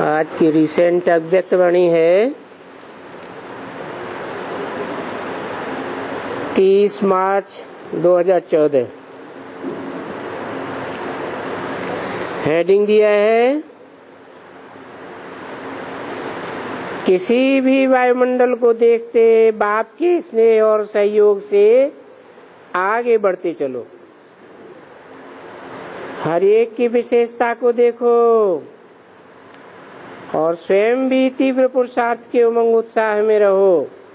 आज की रिसेंट अव्यक्त वाणी है 30 मार्च 2014। हेडिंग दिया है, किसी भी वायुमंडल को देखते बाप के स्नेह और सहयोग से आगे बढ़ते चलो। हर एक की विशेषता को देखो और स्वयं भी तीव्र पुरुषार्थ के उमंग उत्साह में रहो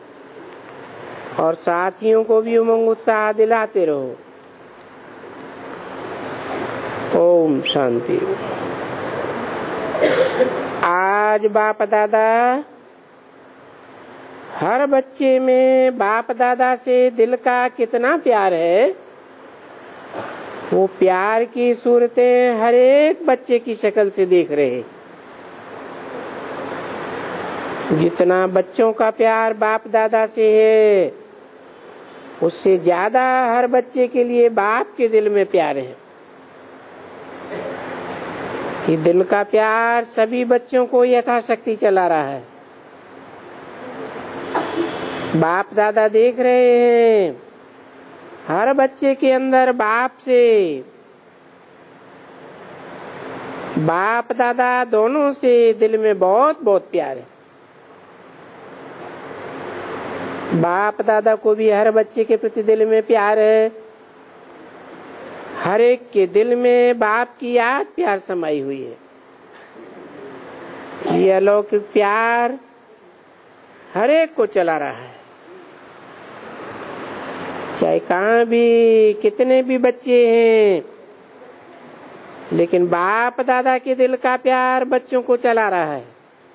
और साथियों को भी उमंग उत्साह दिलाते रहो। ओम शांति। आज बाप दादा हर बच्चे में बाप दादा से दिल का कितना प्यार है, वो प्यार की सूरतें हर एक बच्चे की शक्ल से देख रहे। जितना बच्चों का प्यार बाप दादा से है, उससे ज्यादा हर बच्चे के लिए बाप के दिल में प्यार है। ये दिल का प्यार सभी बच्चों को यथाशक्ति चला रहा है। बाप दादा देख रहे हैं हर बच्चे के अंदर बाप से बाप दादा दोनों से दिल में बहुत बहुत प्यार है। बाप दादा को भी हर बच्चे के प्रति दिल में प्यार है। हर एक के दिल में बाप की याद प्यार समाई हुई है। ये अलौकिक प्यार हर एक को चला रहा है। चाहे कहाँ भी कितने भी बच्चे हैं, लेकिन बाप दादा के दिल का प्यार बच्चों को चला रहा है।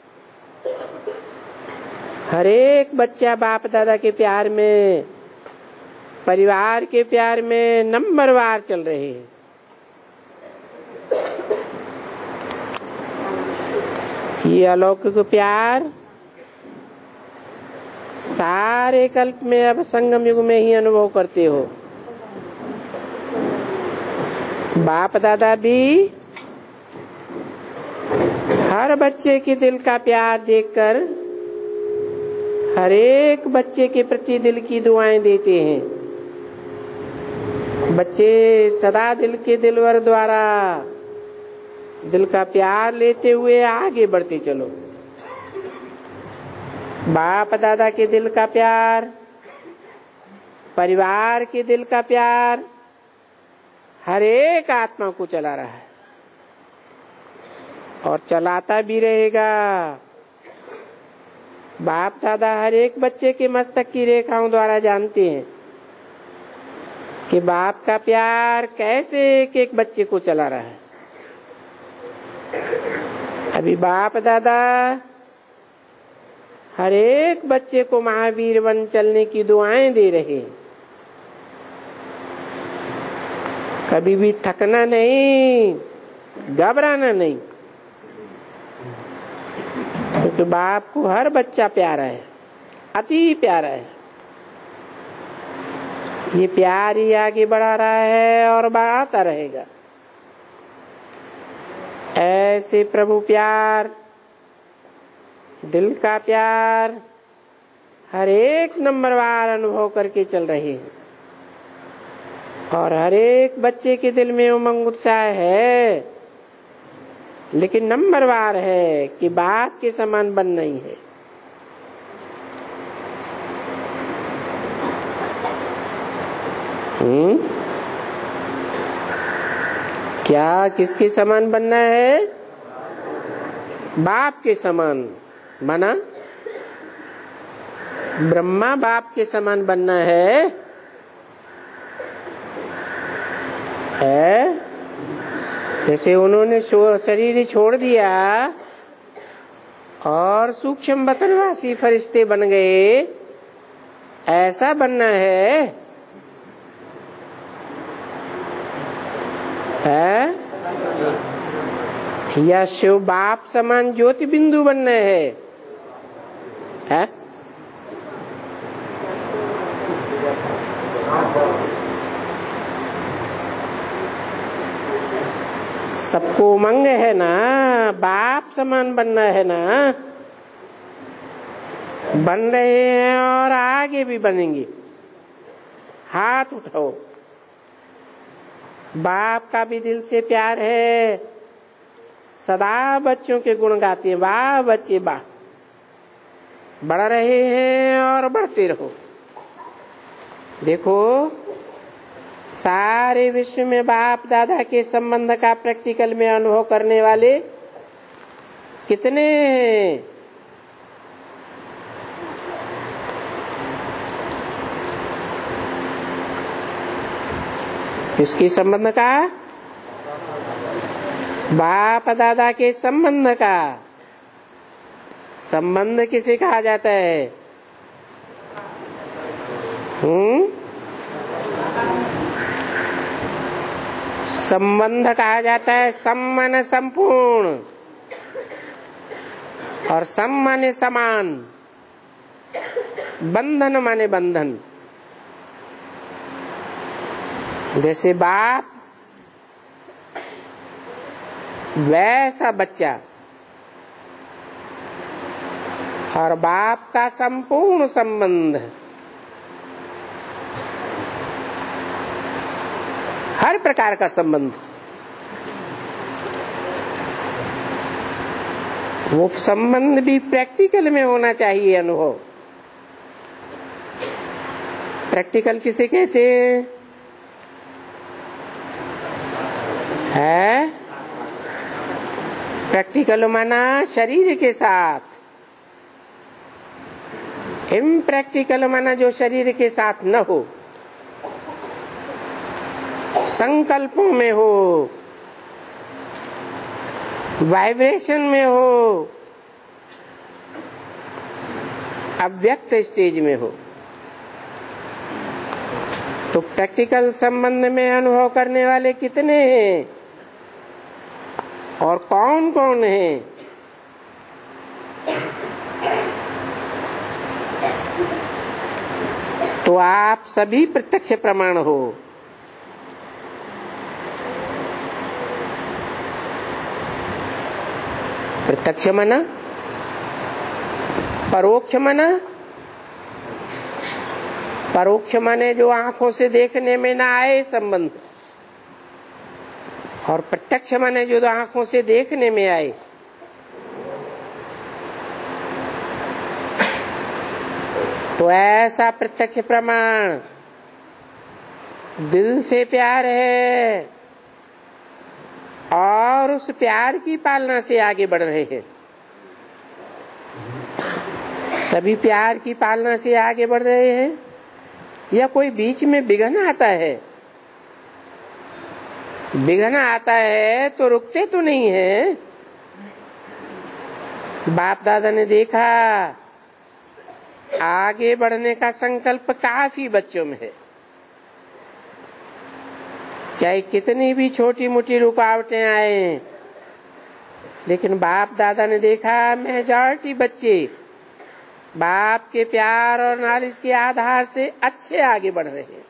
हर एक बच्चा बाप दादा के प्यार में, परिवार के प्यार में नंबरवार चल रहे हैं। ये अलौकिक प्यार सारे कल्प में अब संगम युग में ही अनुभव करते हो। बाप दादा भी हर बच्चे के दिल का प्यार देखकर हर एक बच्चे के प्रति दिल की दुआएं देते हैं। बच्चे सदा दिल के दिलवर द्वारा दिल का प्यार लेते हुए आगे बढ़ते चलो। बाप दादा के दिल का प्यार, परिवार के दिल का प्यार हर एक आत्मा को चला रहा है और चलाता भी रहेगा। बाप दादा हर एक बच्चे के मस्तक की रेखाओं द्वारा जानते हैं कि बाप का प्यार कैसे एक एक बच्चे को चला रहा है। अभी बाप दादा हर एक बच्चे को महावीर बन चलने की दुआएं दे रहे हैं। कभी भी थकना नहीं, घबराना नहीं, क्योंकि बाप को हर बच्चा प्यारा है, अति प्यारा है। ये प्यार ही आगे बढ़ा रहा है और बढ़ाता रहेगा। ऐसे प्रभु प्यार, दिल का प्यार हर एक नंबरवार अनुभव करके चल रहे हैं और हर एक बच्चे के दिल में उमंग उत्साह है, लेकिन नंबरवार है कि बाप के समान बन नहीं है। क्या किसके समान बनना है? बाप के समान। माना ब्रह्मा बाप के समान बनना है। जैसे उन्होंने शरीर छोड़ दिया और सूक्ष्म बतनवासी फरिश्ते बन गए, ऐसा बनना है। या शिव बाप समान ज्योति बिंदु बनना है? सबको उमंग है ना, बाप समान बनना है ना, बन रहे हैं और आगे भी बनेंगे। हाथ उठाओ। बाप का भी दिल से प्यार है, सदा बच्चों के गुण गाते हैं, वाह बच्चे वाह, बढ़ रहे हैं और बढ़ते रहो। देखो सारे विश्व में बाप दादा के संबंध का प्रैक्टिकल में अनुभव करने वाले कितने हैं? किसके संबंध का? बाप दादा के संबंध का। संबंध किसे कहा जाता है? संबंध कहा जाता है सम्मान संपूर्ण, और सम माने समान, बंधन माने बंधन। जैसे बाप वैसा बच्चा, और बाप का संपूर्ण संबंध, हर प्रकार का संबंध। वो संबंध भी प्रैक्टिकल में होना चाहिए अनुभव। प्रैक्टिकल किसे कहते हैं? है प्रैक्टिकल माना शरीर के साथ, इम्प्रैक्टिकल माना जो शरीर के साथ न हो, संकल्पों में हो, वाइब्रेशन में हो, अव्यक्त स्टेज में हो। तो प्रैक्टिकल संबंध में अनुभव करने वाले कितने हैं और कौन कौन हैं? तो आप सभी प्रत्यक्ष प्रमाण हो। प्रत्यक्ष माना, परोक्ष माना, परोक्ष माने जो आंखों से देखने में ना आए संबंध, और प्रत्यक्ष माने जो आंखों से देखने में आए। तो ऐसा प्रत्यक्ष प्रमाण दिल से प्यार है और उस प्यार की पालना से आगे बढ़ रहे हैं। सभी प्यार की पालना से आगे बढ़ रहे हैं, या कोई बीच में विघ्न आता है? विघ्न आता है तो रुकते तो नहीं है। बाप दादा ने देखा आगे बढ़ने का संकल्प काफी बच्चों में है, चाहे कितनी भी छोटी मोटी रुकावटें आए, लेकिन बाप दादा ने देखा मेजॉरिटी बच्चे बाप के प्यार और नॉलेज के आधार से अच्छे आगे बढ़ रहे हैं।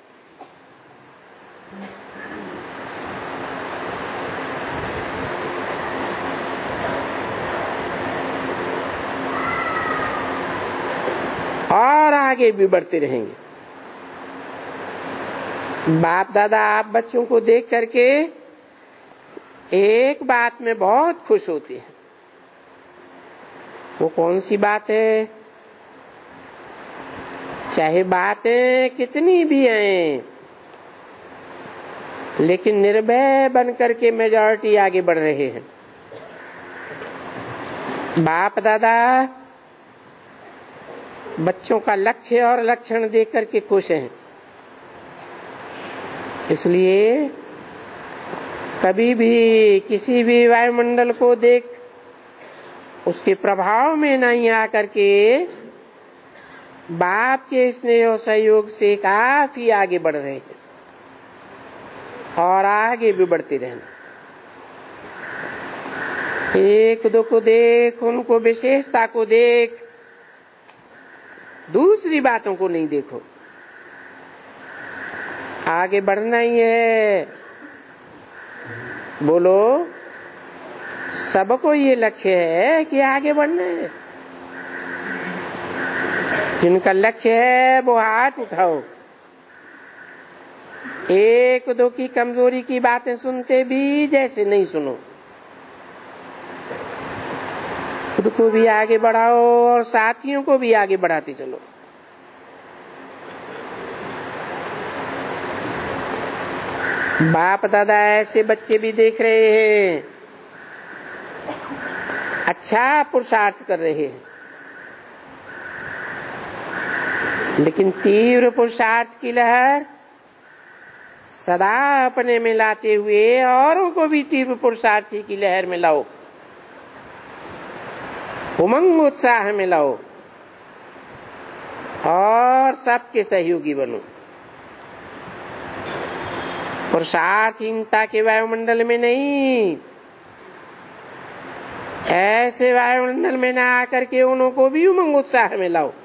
और आगे भी बढ़ते रहेंगे। बाप दादा आप बच्चों को देख करके एक बात में बहुत खुश होते हैं। वो कौन सी बात है? चाहे बातें कितनी भी आए, लेकिन निर्भय बनकर के मेजॉरिटी आगे बढ़ रहे हैं। बाप दादा बच्चों का लक्ष्य और लक्षण देख करके खुश हैं। इसलिए कभी भी किसी भी वायुमंडल को देख उसके प्रभाव में नहीं आकर के बाप के स्नेह और सहयोग से काफी आगे बढ़ रहे हैं और आगे भी बढ़ते रहना। एक दो को देख, उनको विशेषता को देख, दूसरी बातों को नहीं देखो। आगे बढ़ना ही है। बोलो सबको ये लक्ष्य है कि आगे बढ़ना है। जिनका लक्ष्य है वो हाथ उठाओ। एक दो की कमजोरी की बातें सुनते भी जैसे नहीं सुनो, खुद को भी आगे बढ़ाओ और साथियों को भी आगे बढ़ाते चलो। बाप दादा ऐसे बच्चे भी देख रहे हैं, अच्छा पुरुषार्थ कर रहे हैं, लेकिन तीव्र पुरुषार्थ की लहर सदा अपने में लाते हुए औरों को भी तीव्र पुरुषार्थी की लहर में लाओ, उमंग उत्साह में लाओ और सबके सहयोगी बनो। पुरुषार्थहीनता के वायुमंडल में नहीं, ऐसे वायुमंडल में ना आकर के उन्हों को भी उमंग उत्साह में लाओ।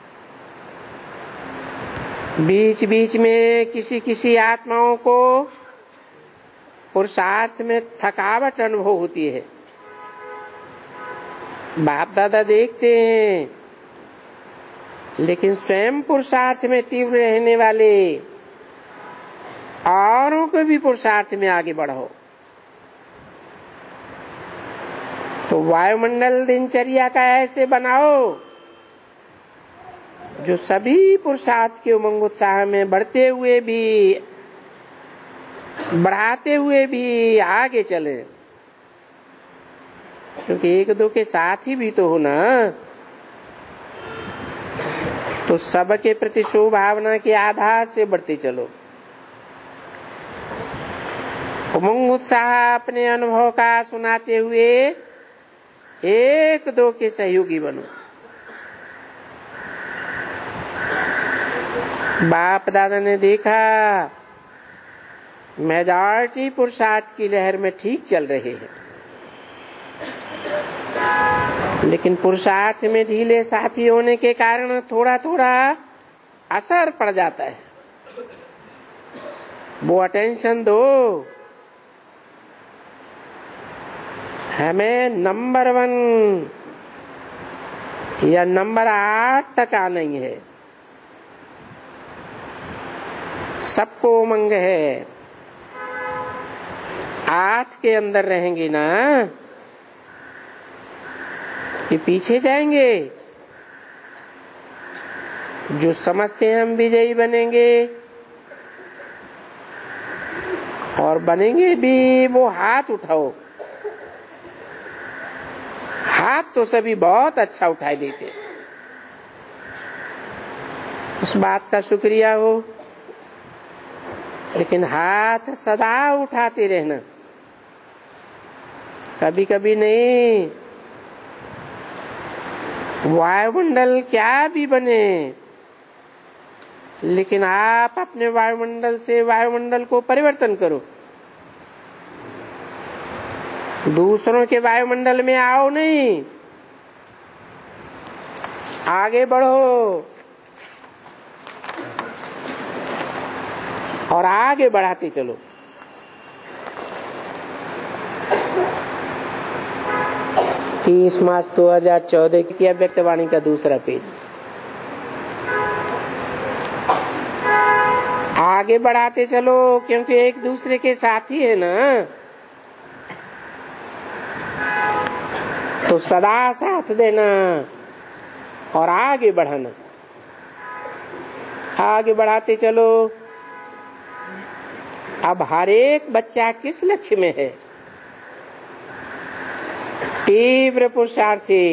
बीच बीच में किसी किसी आत्माओं को पुरुषार्थ में थकावट अनुभव होती है, बाप दादा देखते हैं, लेकिन स्वयं पुरुषार्थ में तीव्र रहने वाले औरों को भी पुरुषार्थ में आगे बढ़ाओ। तो वायुमंडल दिनचर्या का ऐसे बनाओ जो सभी पुरुषार्थ के उमंग उत्साह में बढ़ते हुए भी, बढ़ाते हुए भी आगे चले। क्योंकि एक दो के साथ ही भी तो हो ना, तो सबके प्रति शुभ भावना के आधार से बढ़ते चलो। उमंग उत्साह अपने अनुभव का सुनाते हुए एक दो के सहयोगी बनो। बाप दादा ने देखा मेजॉरिटी पुरुषार्थ की लहर में ठीक चल रहे हैं, लेकिन पुरुषार्थ में ढीले साथी होने के कारण थोड़ा थोड़ा असर पड़ जाता है। वो अटेंशन दो। हमें नंबर 1 या नंबर 8 तक आना ही है। सबको उमंग है, 8 के अंदर रहेंगे ना कि पीछे जाएंगे। जो समझते हैं हम विजयी बनेंगे और बनेंगे भी, वो हाथ उठाओ। हाथ तो सभी बहुत अच्छा उठाई देते, उस बात का शुक्रिया हो, लेकिन हाथ सदा उठाते रहना, कभी कभी नहीं। वायुमंडल क्या भी बने, लेकिन आप अपने वायुमंडल से वायुमंडल को परिवर्तन करो। दूसरों के वायुमंडल में आओ नहीं, आगे बढ़ो और आगे बढ़ाते चलो। तीस मार्च 2014 की अव्यक्तवाणी का दूसरा पेज। आगे बढ़ाते चलो, क्योंकि एक दूसरे के साथी है ना, तो सदा साथ देना और आगे बढ़ाना। आगे बढ़ाते चलो। अब हर एक बच्चा किस लक्ष्य में है? तीव्र पुरुषार्थी,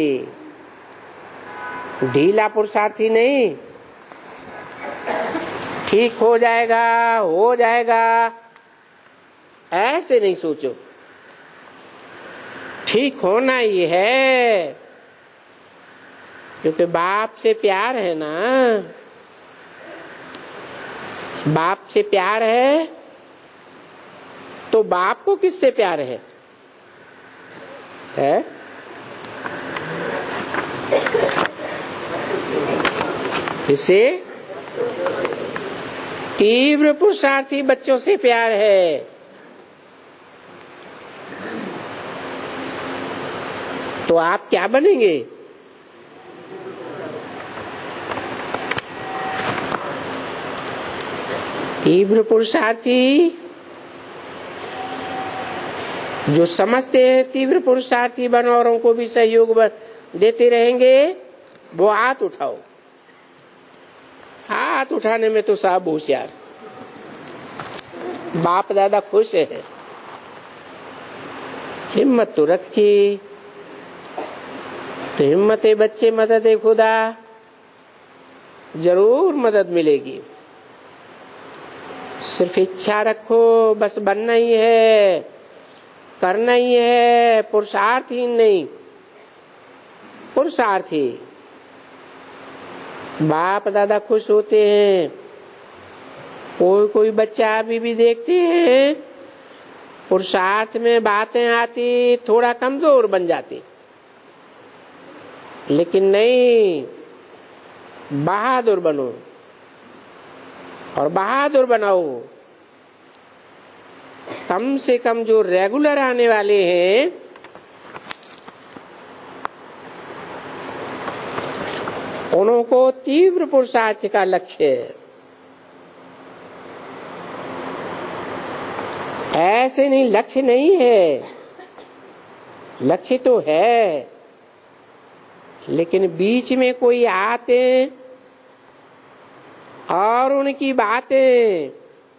ढीला पुरुषार्थी नहीं। ठीक हो जाएगा ऐसे नहीं सोचो। ठीक होना ही है, क्योंकि बाप से प्यार है ना। बाप से प्यार है तो बाप को किससे प्यार है? इसे तीव्र पुरुषार्थी बच्चों से प्यार है। तो आप क्या बनेंगे? तीव्र पुरुषार्थी। जो समझते हैं तीव्र पुरुषार्थी बनो, औरों को भी सहयोग देते रहेंगे, वो हाथ उठाओ। हाथ उठाने में तो सब होशियार। बाप दादा खुश है, हिम्मत तो रखी। तो हिम्मत है बच्चे, मदद है खुदा, जरूर मदद मिलेगी। सिर्फ इच्छा रखो, बस बनना ही है, करना ही है, पुरुषार्थी नहीं, पुरुषार्थी। बाप दादा खुश होते हैं। कोई कोई बच्चा अभी भी देखते हैं पुरुषार्थ में बातें आती थोड़ा कमजोर बन जाते, लेकिन नहीं, बहादुर बनो और बहादुर बनाओ। कम से कम जो रेगुलर आने वाले हैं, उनको तीव्र पुरुषार्थ का लक्ष्य है। ऐसे नहीं, लक्ष्य नहीं है, लक्ष्य तो है, लेकिन बीच में कोई आते और उनकी बातें,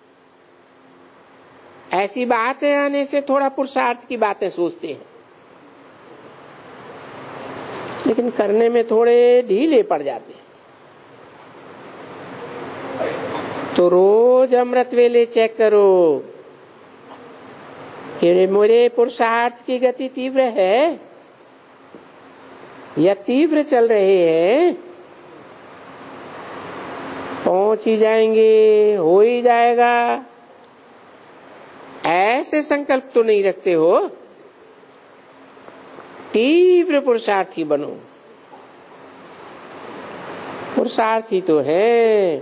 ऐसी बातें आने से थोड़ा पुरुषार्थ की बातें सोचते हैं, लेकिन करने में थोड़े ढीले पड़ जाते हैं। तो रोज अमृत वेले चेक करो कि मेरे पुरुषार्थ की गति तीव्र है या तीव्र चल रहे हैं। पहुंच ही जाएंगे, हो ही जाएगा, ऐसे संकल्प तो नहीं रखते हो। तीव्र पुरुषार्थी बनो। पुरुषार्थी तो है,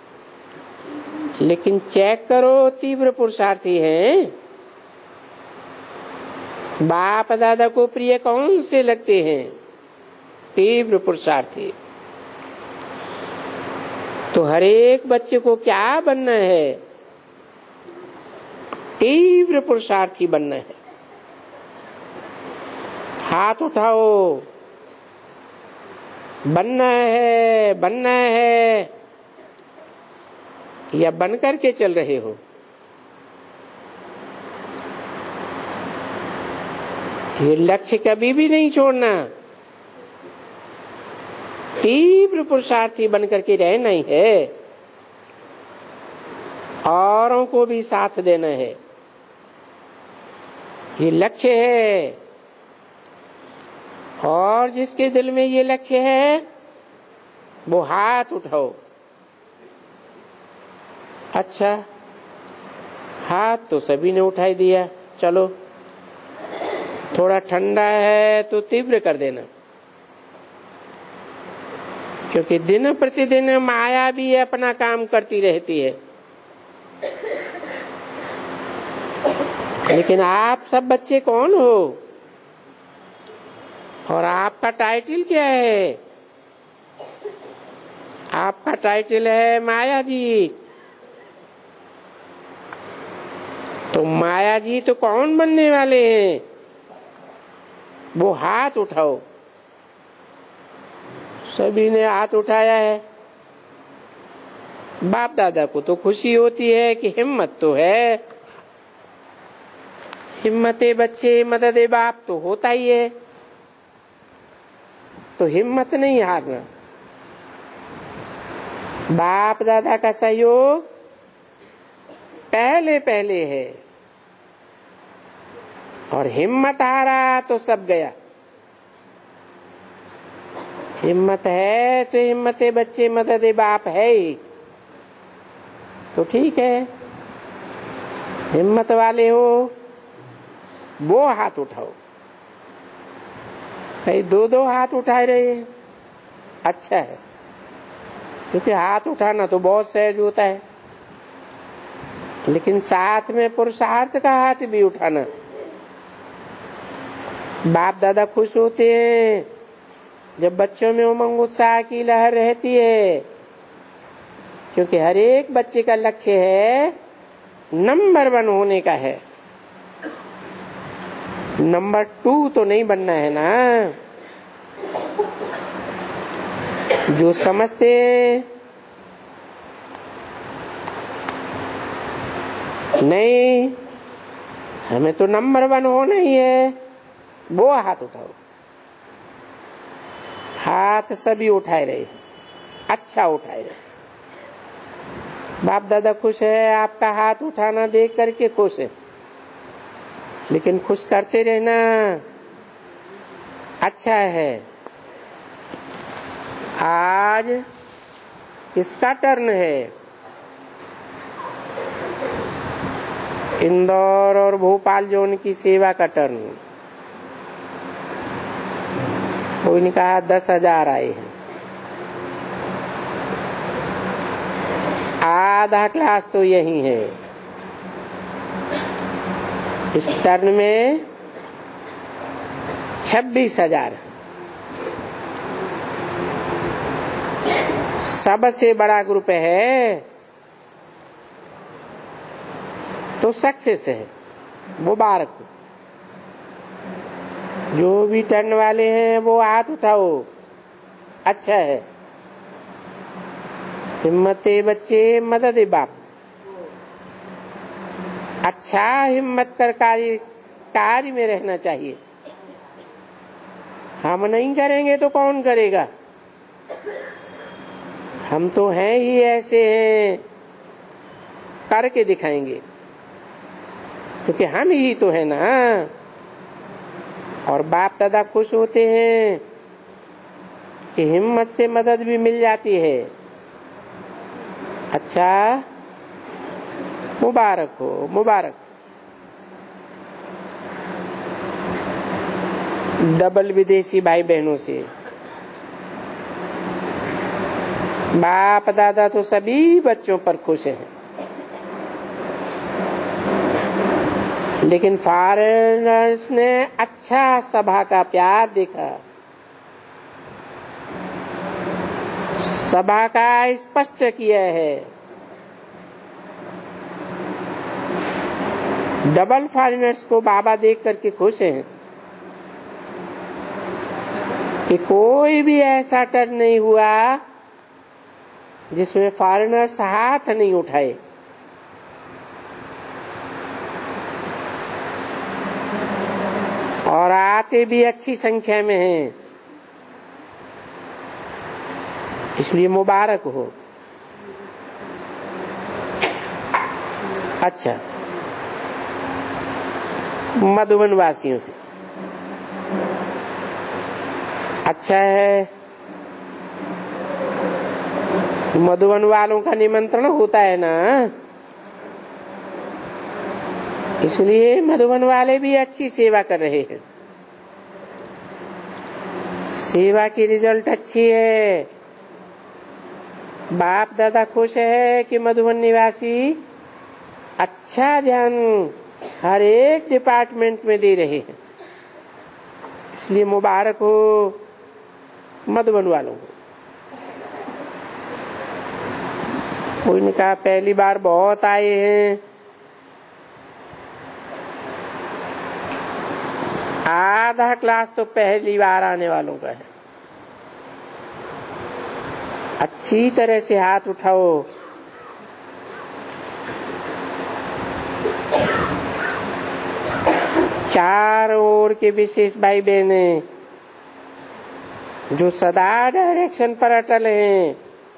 लेकिन चेक करो तीव्र पुरुषार्थी हैं। बाप दादा को प्रिय कौन से लगते हैं? तीव्र पुरुषार्थी। तो हर एक बच्चे को क्या बनना है? तीव्र पुरुषार्थी बनना है। हाथ उठाओ, बनना है, बनना है, या बन करके चल रहे हो? ये लक्ष्य कभी भी नहीं छोड़ना। तीव्र पुरुषार्थी बन करके रहना ही है, औरों को भी साथ देना है। ये लक्ष्य है, और जिसके दिल में ये लक्ष्य है वो हाथ उठाओ। अच्छा, हाथ तो सभी ने उठाई दिया, चलो थोड़ा ठंडा है तो तीव्र कर देना, क्योंकि दिन प्रतिदिन माया भी अपना काम करती रहती है। लेकिन आप सब बच्चे कौन हो और आपका टाइटल क्या है? आपका टाइटल है माया जी। तो माया जी तो कौन बनने वाले हैं? वो हाथ उठाओ। सभी ने हाथ उठाया है। बाप दादा को तो खुशी होती है कि हिम्मत तो है। हिम्मते बच्चे, मददे बाप तो होता ही है। तो हिम्मत नहीं हारना। बाप दादा का सहयोग पहले पहले है, और हिम्मत हारा तो सब गया। हिम्मत है तो हिम्मते बच्चे, मददे बाप है ही, तो ठीक है। हिम्मत वाले हो वो हाथ उठाओ। कई दो दो हाथ उठा रहे हैं, अच्छा है, क्योंकि हाथ उठाना तो बहुत सहज होता है, लेकिन साथ में पुरुषार्थ का हाथ भी उठाना बाप दादा खुश होते हैं जब बच्चों में उमंग उत्साह की लहर रहती है, क्योंकि हर एक बच्चे का लक्ष्य है नंबर 1 होने का है, नंबर 2 तो नहीं बनना है ना। जो समझते नहीं हमें तो नंबर 1 होना ही है, वो हाथ उठाओ। हाथ सभी उठाए रहे, अच्छा उठाए रहे। बाप दादा खुश है, आपका हाथ उठाना देख करके खुश है, लेकिन खुश करते रहना अच्छा है। आज किसका टर्न है? इंदौर और भोपाल जोन की सेवा का टर्न। कोई ने कहा 10,000 आए हैं, आधा क्लास तो यही है। इस टर्न में 26,000 सबसे बड़ा ग्रुप है, तो सक्सेस है, मुबारक। जो भी टर्न वाले हैं वो हाथ उठाओ, अच्छा है। हिम्मते बच्चे मदद बाप। अच्छा हिम्मत कर कार्य में रहना चाहिए। हम नहीं करेंगे तो कौन करेगा? हम तो हैं ही ऐसे हैं, करके दिखाएंगे, क्योंकि हम ही तो है ना। और बाप दादा खुश होते हैं कि हिम्मत से मदद भी मिल जाती है। अच्छा, मुबारक हो, मुबारक। डबल विदेशी भाई बहनों से बाप दादा तो सभी बच्चों पर खुश हैं, लेकिन फॉरेनर्स ने अच्छा सभा का प्यार देखा, सभा का स्पष्ट किया है। डबल फॉरेनर्स को बाबा देख करके खुश हैं कि कोई भी ऐसा टर्न नहीं हुआ जिसमें फॉरेनर्स हाथ नहीं उठाए। और आते भी अच्छी संख्या में हैं, इसलिए मुबारक हो। अच्छा, मधुबन वासियों से अच्छा है, मधुबन वालों का निमंत्रण होता है ना, इसलिए मधुबन वाले भी अच्छी सेवा कर रहे हैं। सेवा की रिजल्ट अच्छी है। बाप दादा खुश है कि मधुबन निवासी अच्छा ध्यान हर एक डिपार्टमेंट में दे रहे हैं, इसलिए मुबारक हो मधुबन वालों को। कोई ने कहा पहली बार बहुत आए हैं, आधा क्लास तो पहली बार आने वालों का है। अच्छी तरह से हाथ उठाओ। चार ओर के विशेष भाई बहने जो सदा डायरेक्शन पर अटल हैं,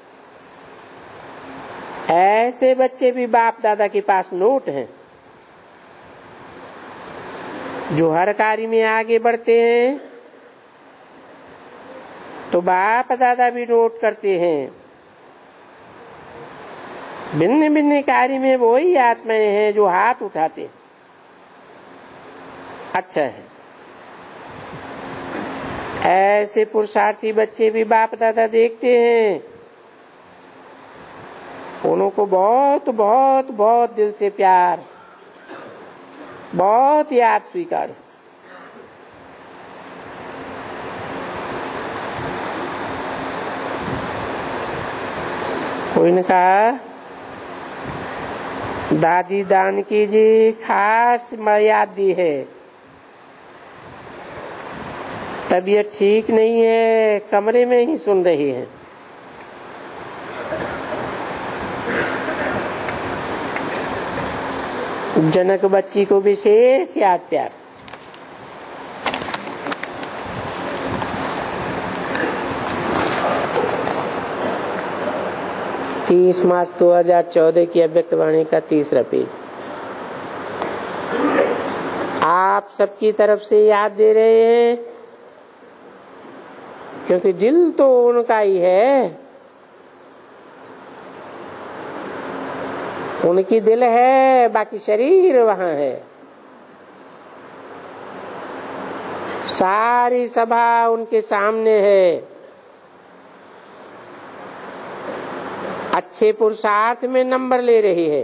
ऐसे बच्चे भी बाप दादा के पास नोट हैं, जो हर कार्य में आगे बढ़ते हैं तो बाप दादा भी नोट करते हैं। भिन्न भिन्न कार्य में वही आत्माएं हैं जो हाथ उठाते हैं। अच्छा है, ऐसे पुरुषार्थी बच्चे भी बाप दादा देखते हैं, उनको बहुत बहुत बहुत दिल से प्यार, बहुत याद स्वीकार। कोई ने कहा दादी जानकी जी खास मर्यादा दी है, तबीयत ठीक नहीं है, कमरे में ही सुन रही है। जनक बच्ची को विशेष याद प्यार। तीस मार्च 2014 की अव्यक्तवाणी का 3रा पेज। आप सबकी तरफ से याद दे रहे हैं, क्योंकि दिल तो उनका ही है, उनकी दिल है, बाकी शरीर वहां है। सारी सभा उनके सामने है। अच्छे पुरुषार्थ में नंबर ले रही है,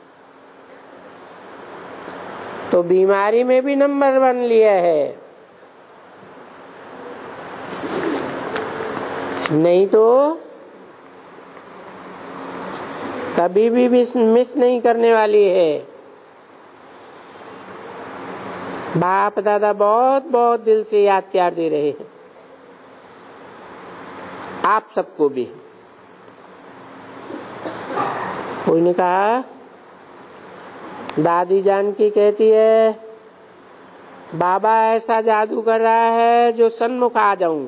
तो बीमारी में भी नंबर 1 लिया है, नहीं तो कभी भी मिस नहीं करने वाली है। बाप दादा बहुत बहुत दिल से याद प्यार दे रहे हैं आप सबको भी। कोई ने कहा दादी जानकी कहती है बाबा ऐसा जादू कर रहा है जो सन्मुख आ जाऊं।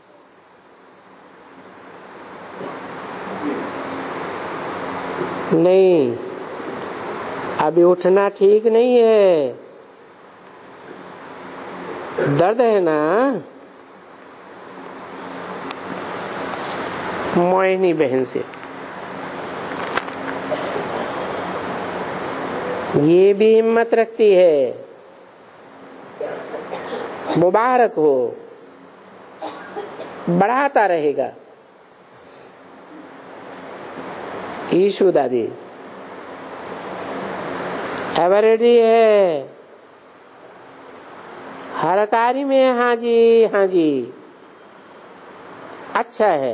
नहीं, अभी उठना ठीक नहीं है, दर्द है ना। मोहिनी बहन से ये भी हिम्मत रखती है, मुबारक हो, बढ़ाता रहेगा। ईशु दादी एवर रेडी है, हर कार्य में हाँ जी हाँ जी, अच्छा है,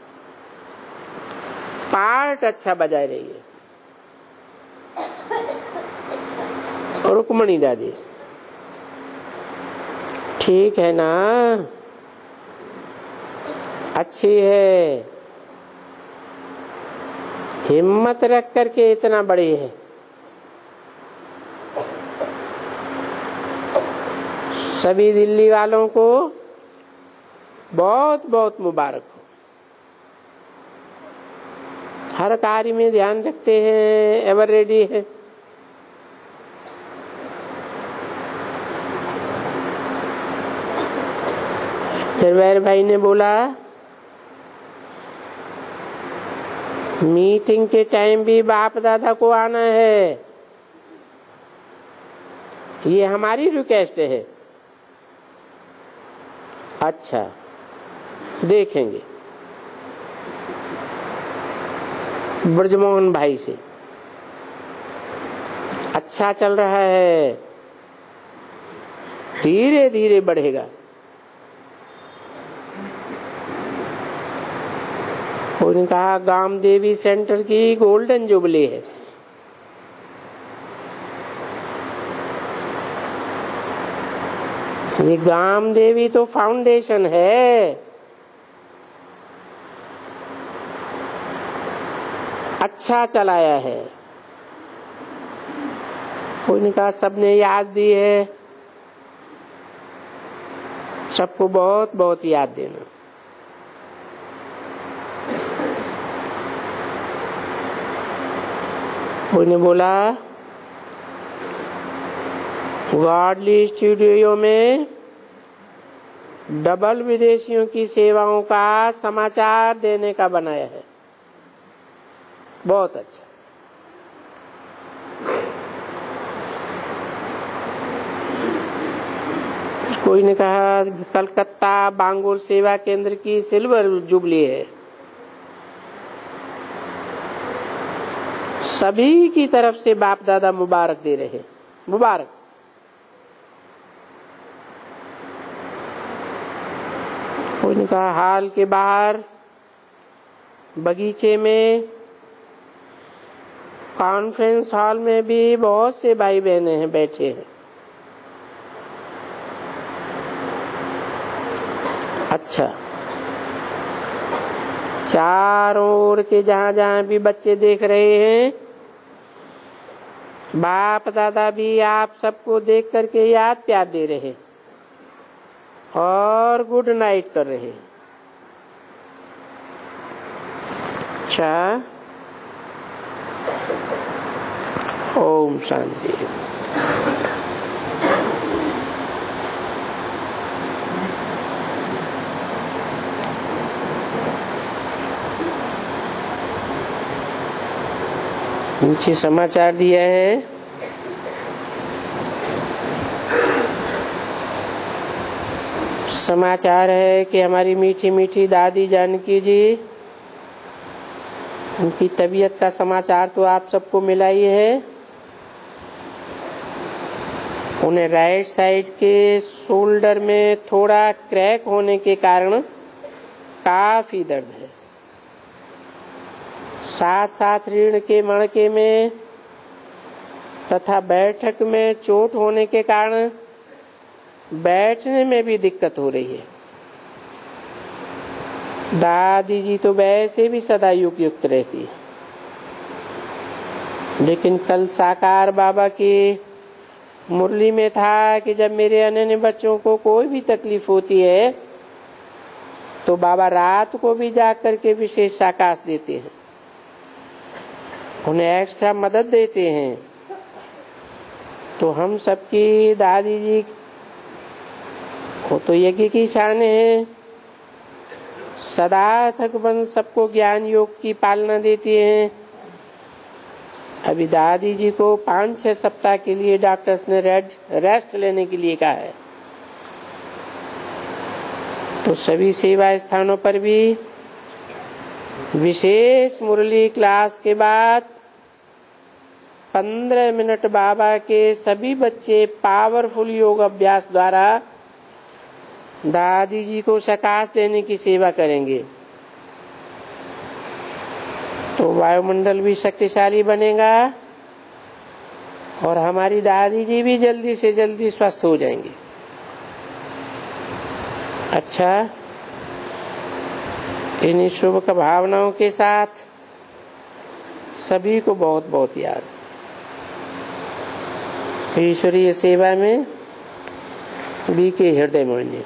पार्ट अच्छा बजा रही है। रुक्मणी दादी ठीक है ना, अच्छी है, हिम्मत रख करके इतना बड़ी है। सभी दिल्ली वालों को बहुत बहुत मुबारक हो। हर कार्य में ध्यान रखते हैं, एवर रेडी है। फिर वैर भाई ने बोला मीटिंग के टाइम भी बाप दादा को आना है, ये हमारी रिक्वेस्ट है। अच्छा, देखेंगे। ब्रजमोहन भाई से अच्छा चल रहा है, धीरे धीरे बढ़ेगा। उन्होंने कहा गाम देवी सेंटर की गोल्डन जुबली है, ये गाम देवी तो फाउंडेशन है, अच्छा चलाया है। उन्होंने कहा सबने याद दी है, सबको बहुत बहुत याद देना। उन्होंने बोला गॉडली स्टूडियो में डबल विदेशियों की सेवाओं का समाचार देने का बनाया है, बहुत अच्छा। कोई ने कहा कलकत्ता बांगुर सेवा केंद्र की सिल्वर जुबली है, सभी की तरफ से बाप दादा मुबारक दे रहे हैं, मुबारक। कोई ने कहा हाल के बाहर बगीचे में कॉन्फ्रेंस हॉल में भी बहुत से भाई बहने हैं बैठे हैं। अच्छा, चारों ओर के जहां जहां भी बच्चे देख रहे हैं, बाप दादा भी आप सबको देख करके याद प्यार दे रहे और गुड नाइट कर रहे। अच्छा, ओम शांति। नीचे समाचार दिया है। समाचार है कि हमारी मीठी मीठी दादी जानकी जी, उनकी तबीयत का समाचार तो आप सबको मिला ही है। उन्हें राइट साइड के शोल्डर में थोड़ा क्रैक होने के कारण काफी दर्द है। साथ साथ रीढ़ के मणके में तथा बैठक में चोट होने के कारण बैठने में भी दिक्कत हो रही है। दादी जी तो वैसे भी सदा युक्त रहती है, लेकिन कल साकार बाबा की मुरली में था कि जब मेरे अनन्य बच्चों को कोई भी तकलीफ होती है तो बाबा रात को भी जाग करके विशेष आकाश देते हैं, उन्हें एक्स्ट्रा मदद देते हैं। तो हम सबकी दादी जी को तो यज्ञ की शान है, सदा थक बन सबको ज्ञान योग की पालना देती हैं। अभी दादी जी को 5-6 सप्ताह के लिए डॉक्टर्स ने रेस्ट लेने के लिए कहा है। तो सभी सेवा स्थानों पर भी विशेष मुरली क्लास के बाद 15 मिनट बाबा के सभी बच्चे पावरफुल योग अभ्यास द्वारा दादी जी को सकाश देने की सेवा करेंगे। तो वायुमंडल भी शक्तिशाली बनेगा और हमारी दादी जी भी जल्दी से जल्दी स्वस्थ हो जाएंगी। अच्छा, इन शुभ भावनाओं के साथ सभी को बहुत बहुत याद। ईश्वरीय सेवा में बी के हृदय मोहिनी।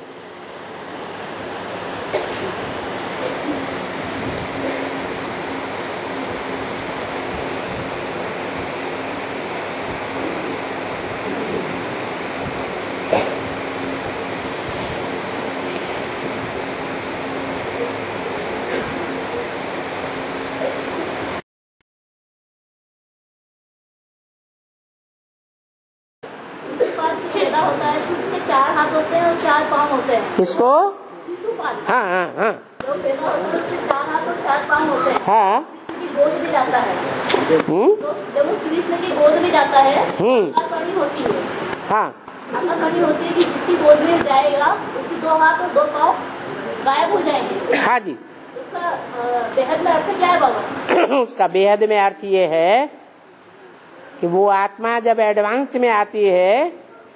होता है, उसके 4 हाथ होते हैं और 4 पाँव होते हैं। किसको? हाँ हाँ हाँ, जो पैदा होता है उसके 4 हाथ और 4 पाँव होते हैं। हाँ, कृष्ण की गोद में जाता है। तो जब वो कृष्ण की गोद में जाता है आकाशवाणी होती है। हाँ, आकाशवाणी होती है कि जिसकी गोद में जाएगा उसकी 2 हाथ और 2 पाँव गायब हो जाएंगे। हाँ जी। उसका बेहद में अर्थ क्या है बाबा? उसका बेहद में अर्थ ये है कि वो आत्मा जब एडवांस में आती है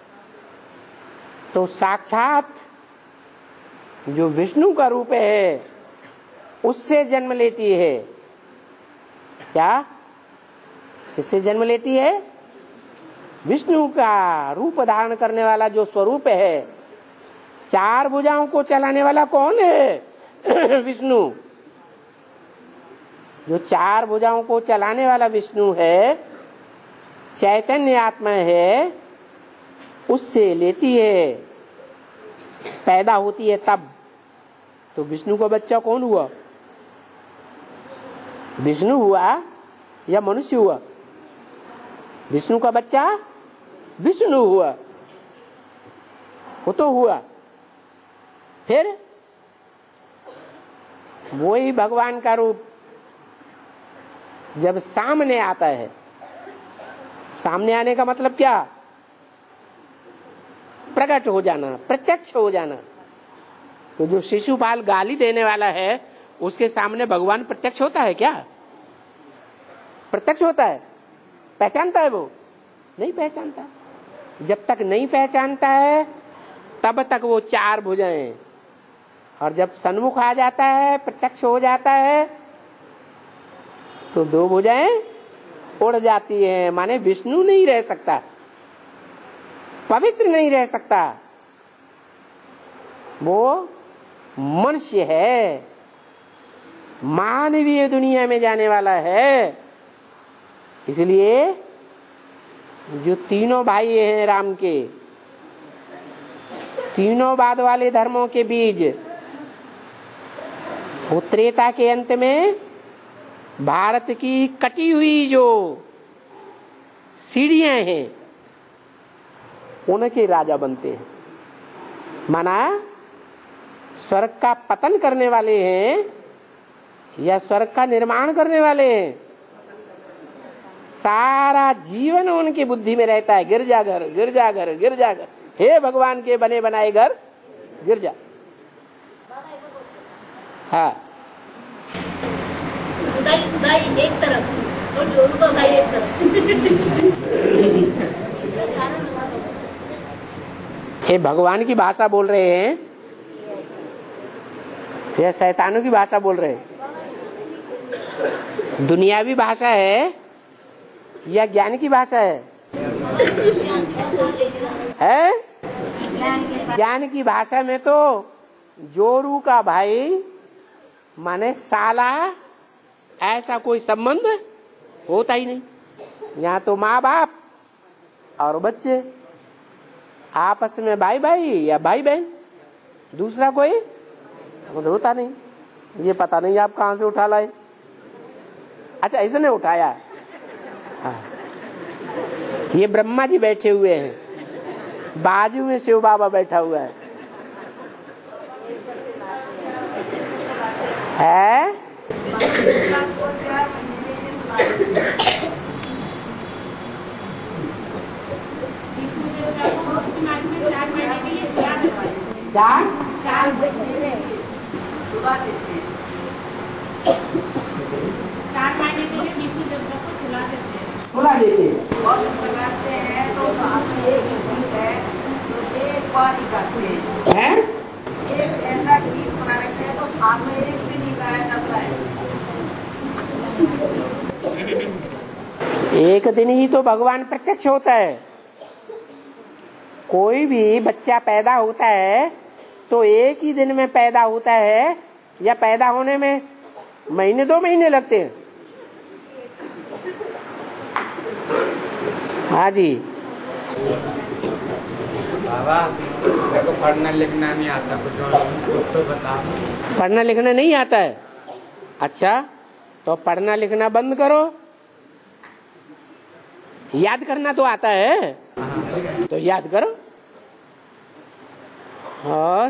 तो साक्षात जो विष्णु का रूप है उससे जन्म लेती है। क्या? किससे जन्म लेती है? विष्णु का रूप धारण करने वाला जो स्वरूप है। 4 भुजाओं को चलाने वाला कौन है? विष्णु। जो 4 भुजाओं को चलाने वाला विष्णु है, चैतन्य आत्मा है, उससे लेती है, पैदा होती है तब। तो विष्णु का बच्चा कौन हुआ? विष्णु हुआ या मनुष्य हुआ? विष्णु का बच्चा विष्णु हुआ, वो तो हुआ। फिर वही भगवान का रूप जब सामने आता है, सामने आने का मतलब क्या? प्रकट हो जाना, प्रत्यक्ष हो जाना। तो जो शिशुपाल गाली देने वाला है उसके सामने भगवान प्रत्यक्ष होता है क्या? प्रत्यक्ष होता है? पहचानता है वो? नहीं पहचानता। जब तक नहीं पहचानता है तब तक वो चार भुजाएं, और जब सन्मुख आ जाता है, प्रत्यक्ष हो जाता है, तो दो भुजाएं उड़ जाती हैं। माने विष्णु नहीं रह सकता, पवित्र नहीं रह सकता, वो मनुष्य है, मानवीय दुनिया में जाने वाला है। इसलिए जो तीनों भाई हैं राम के, तीनों बाद वाले धर्मों के बीज, वो त्रेता के अंत में भारत की कटी हुई जो सीढ़ियां हैं उनके राजा बनते हैं। माना स्वर्ग का पतन करने वाले हैं या स्वर्ग का निर्माण करने वाले हैं। सारा जीवन उनकी बुद्धि में रहता है, गिरजा घर, गिरजा घर, गिरजा घर, हे भगवान के बने बनाए घर गिरजा। हाँ, खुदाई एक तरफ और दोनों का खुदाई एक तरफ। ये भगवान की भाषा बोल रहे हैं या शैतानों की भाषा बोल रहे हैं? दुनियावी भाषा है या ज्ञान की भाषा है? ज्ञान की भाषा में तो जोरू का भाई माने साला ऐसा कोई संबंध होता ही नहीं। यहाँ तो माँ बाप और बच्चे आपस में भाई भाई या भाई बहन, दूसरा कोई होता नहीं। ये पता नहीं आप कहाँ से उठा लाए। अच्छा, इसने उठाया। हाँ, ये ब्रह्मा जी बैठे हुए हैं, बाजू में शिव बाबा बैठा हुआ है। चार महीने सुला देते हैं, 4 महीने के लिए विष्णु देवता को सुला देते हैं और लगाते हैं। तो साथ में एक गीत है तो एक बार ही गाते हैं। एक ऐसा गीत बना रखे हैं तो साथ में एक भी नहीं गाया जाता है। एक दिन ही तो भगवान प्रत्यक्ष होता है। कोई भी बच्चा पैदा होता है तो एक ही दिन में पैदा होता है या पैदा होने में महीने 2 महीने लगते हैं? हाँ जी। बाबा मेरे को पढ़ना लिखना नहीं आता, कुछ तो बता। पढ़ना लिखना नहीं आता है? अच्छा, तो पढ़ना लिखना बंद करो। याद करना तो आता है, तो याद करो। और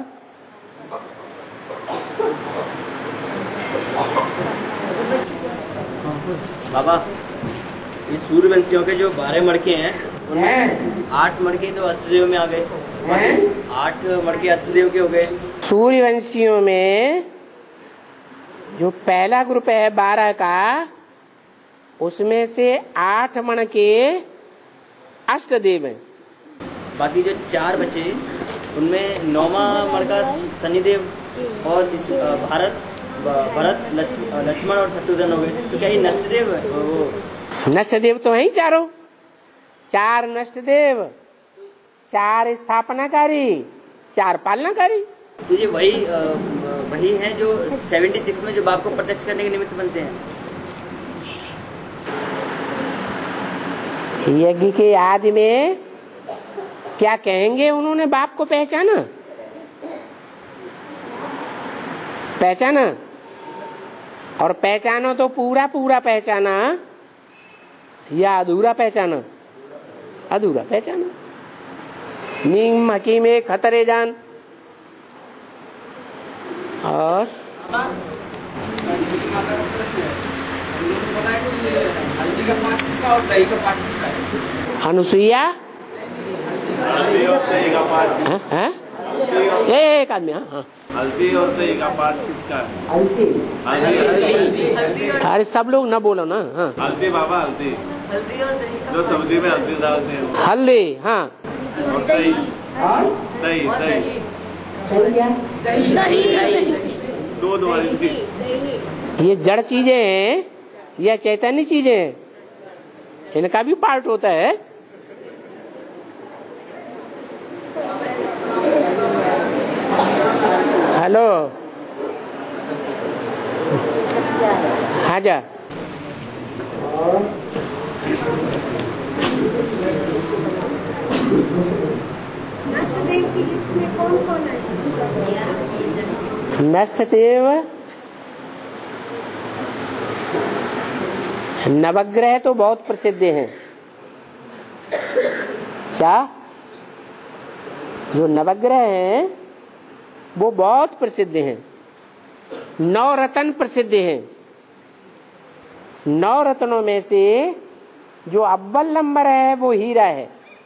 बाबा, ये सूर्यवंशियों के जो 12 मड़के हैं उनमें 8 मड़के तो अष्टदेव में आ गए, 8 मड़के अष्टदेव के हो गए। सूर्यवंशियों में जो पहला ग्रुप है 12 का, उसमें से 8 मणके अष्टदेव हैं। बाकी जो 4 बचे उनमें 9वां मड़का शनिदेव और भरत, लक्ष्मण और शत्रुघ्न हो गए। तो क्या ये नष्टदेव है? नष्टदेव तो है ही चारों। 4 नष्टदेव, 4 स्थापनाकारी, 4 पालनाकारी। तो ये वही हैं जो 76 में जो बाप को प्रत्यक्ष करने के निमित्त बनते हैं। यज्ञ के आदि में क्या कहेंगे? उन्होंने बाप को पहचाना और पहचानो तो पूरा पूरा पहचाना या अधूरा पहचाना? अधूरा पहचाना। नीम हकीम खतरे जान। और हल्दी का पाठ किसका और दही का पाठ किसका है? अनुसुईया। एक आदमी। हाँ हाँ, हल्दी और सही का पाठ किसका है? हल्दी। अरे सब लोग ना बोलो ना। हाँ, हल्दी बाबा, हल्दी जो सब्जी में हल्दी डालते हैं। हल्दी। हाँ, और दही, दही दही दूध वाली दही। ये जड़ चीजें हैं या चैतन्य चीजें हैं? इनका भी पार्ट होता है। हेलो, हाँ जा। नष्टदेव की लिस्ट में कौन कौन है? नष्टदेव नवग्रह तो बहुत प्रसिद्ध हैं। क्या? जो नवग्रह हैं वो बहुत प्रसिद्ध हैं। 9 रत्न प्रसिद्ध हैं। 9 रत्नों में से जो अव्वल नंबर है वो हीरा है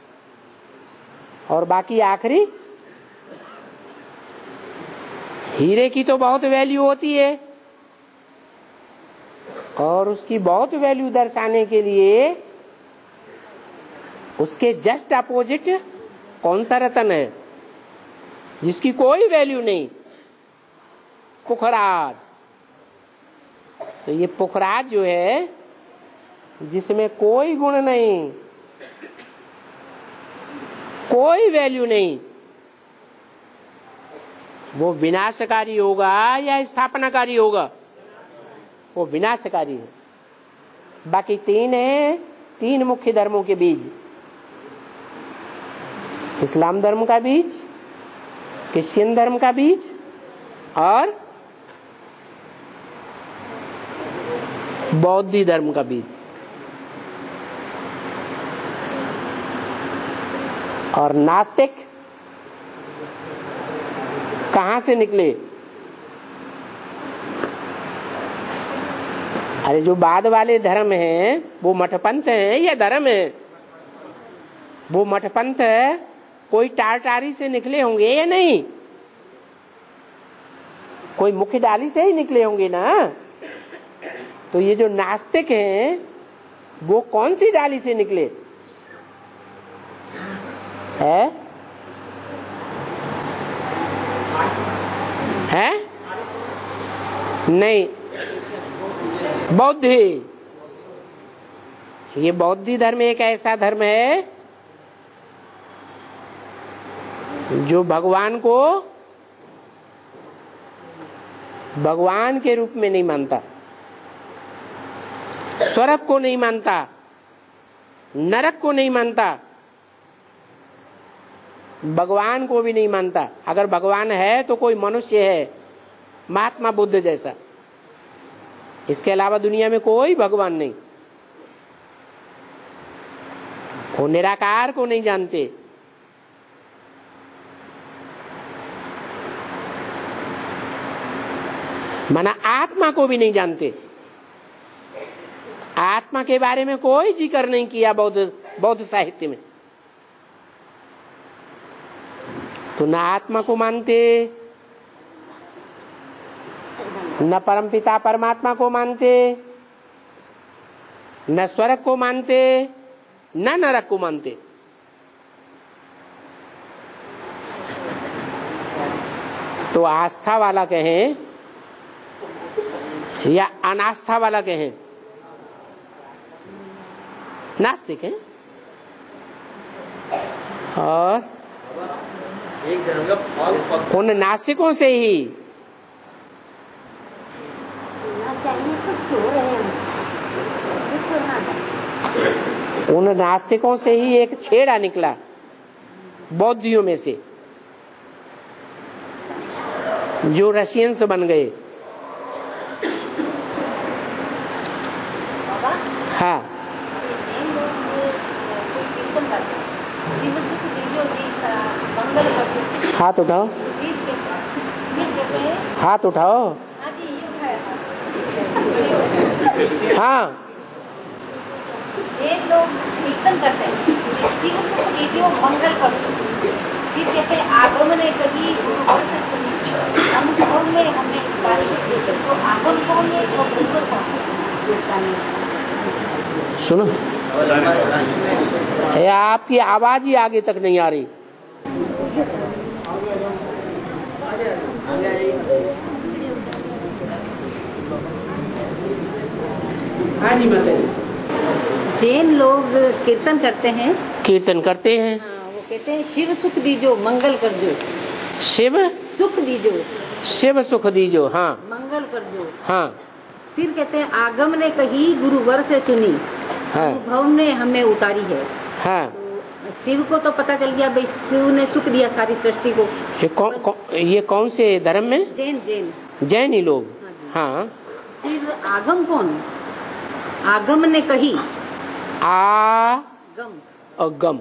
और बाकी आखिरी। हीरे की तो बहुत वैल्यू होती है और उसकी बहुत वैल्यू दर्शाने के लिए उसके जस्ट अपोजिट कौन सा रत्न है जिसकी कोई वैल्यू नहीं? पुखराज। तो ये पुखराज जो है जिसमें कोई गुण नहीं, कोई वैल्यू नहीं, वो विनाशकारी होगा या स्थापनाकारी होगा? वो विनाशकारी है। बाकी 3 है, 3 मुख्य धर्मों के बीज। इस्लाम धर्म का बीज, क्रिश्चियन धर्म का बीज और बौद्ध धर्म का बीज। और नास्तिक कहां से निकले? अरे जो बाद वाले धर्म हैं वो मठपंथ है या धर्म है? वो मठपंथ है, कोई टारटारी से निकले होंगे या नहीं? कोई मुख्य डाली से ही निकले होंगे ना। तो ये जो नास्तिक हैं वो कौन सी डाली से निकले है? नहीं, बौद्धि। ये बौद्धि धर्म एक ऐसा धर्म है जो भगवान को भगवान के रूप में नहीं मानता, स्वर्ग को नहीं मानता, नरक को नहीं मानता, भगवान को भी नहीं मानता। अगर भगवान है तो कोई मनुष्य है, महात्मा बुद्ध जैसा। इसके अलावा दुनिया में कोई भगवान नहीं। वो निराकार को नहीं जानते। माना आत्मा को भी नहीं जानते। आत्मा के बारे में कोई जिक्र नहीं किया बौद्ध साहित्य में। तो न आत्मा को मानते, न परमपिता परमात्मा को मानते, न स्वर्ग को मानते, न नरक को मानते। तो आस्था वाला कहें या अनास्था वाला कहें, नास्तिक है। और उन नास्तिकों से ही एक छेड़ा निकला बौद्धियों में से, जो रशियंस बन गए। हाँ, हाथ उठाओ, हाथ उठाओ। हाँ, एक लोग कीर्तन करते हैं, मंगल करते हैं। फिर कहते हैं आगम ने कही अनुभव में हमें तो आगम कौन है और गुरुवर कौन है? सुनो, आपकी आवाज ही आगे तक नहीं आ रही। हाँ जी बताइए। जैन लोग कीर्तन करते हैं। कीर्तन करते हैं। हाँ, वो कहते हैं शिव सुख दीजो मंगल कर जो। शिव सुख दीजो। शिव सुख दीजो, हाँ मंगल कर जो। हाँ। फिर कहते हैं आगम ने कही गुरुवर से सुनी, हाँ। अनुभव ने हमें उतारी है। हाँ। तो शिव को तो पता चल गया भाई, शिव ने सुख दिया सारी सृष्टि को। ये कौन से धर्म में? जैन जैन जैन ही लोग। हाँ। फिर आगम कौन? आगम ने कही आगम अगम।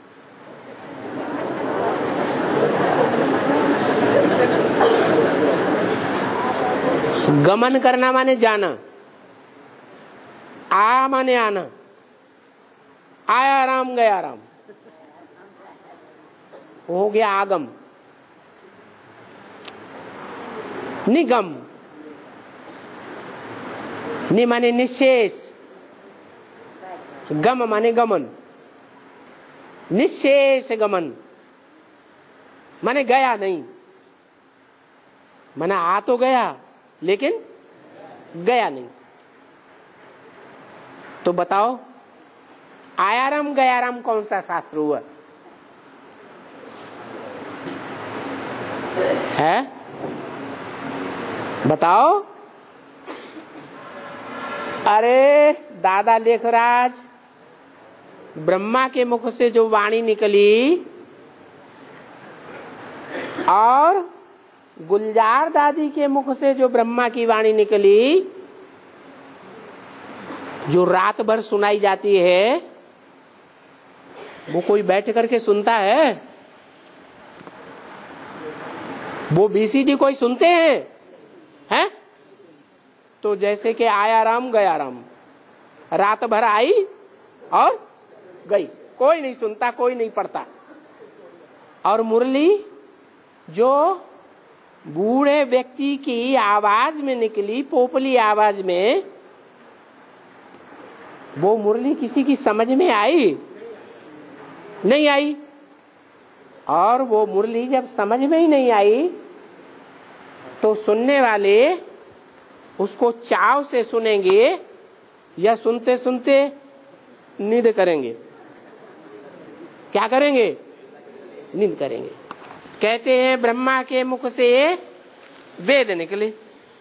गमन करना माने जाना, आ माने आना, आया राम गया राम, हो गया आगम। निगम, नि माने निशेष, गम माने गमन, निशेष गमन माने गया नहीं, माने आ तो गया लेकिन गया नहीं। तो बताओ आयाराम गयाराम कौन सा शास्त्र हुआ है? बताओ। अरे दादा लेखराज, ब्रह्मा के मुख से जो वाणी निकली और गुलजार दादी के मुख से जो ब्रह्मा की वाणी निकली, जो रात भर सुनाई जाती है, वो कोई बैठ करके सुनता है? वो बीसीडी कोई सुनते हैं? तो जैसे कि आया राम गया राम, रात भर आई और गई, कोई नहीं सुनता, कोई नहीं पढ़ता। और मुरली जो बूढ़े व्यक्ति की आवाज में निकली, पोपली आवाज में, वो मुरली किसी की समझ में आई? नहीं आई। और वो मुरली जब समझ में ही नहीं आई तो सुनने वाले उसको चाव से सुनेंगे या सुनते सुनते नींद करेंगे? क्या करेंगे? नींद करेंगे। कहते हैं ब्रह्मा के मुख से वेद निकले,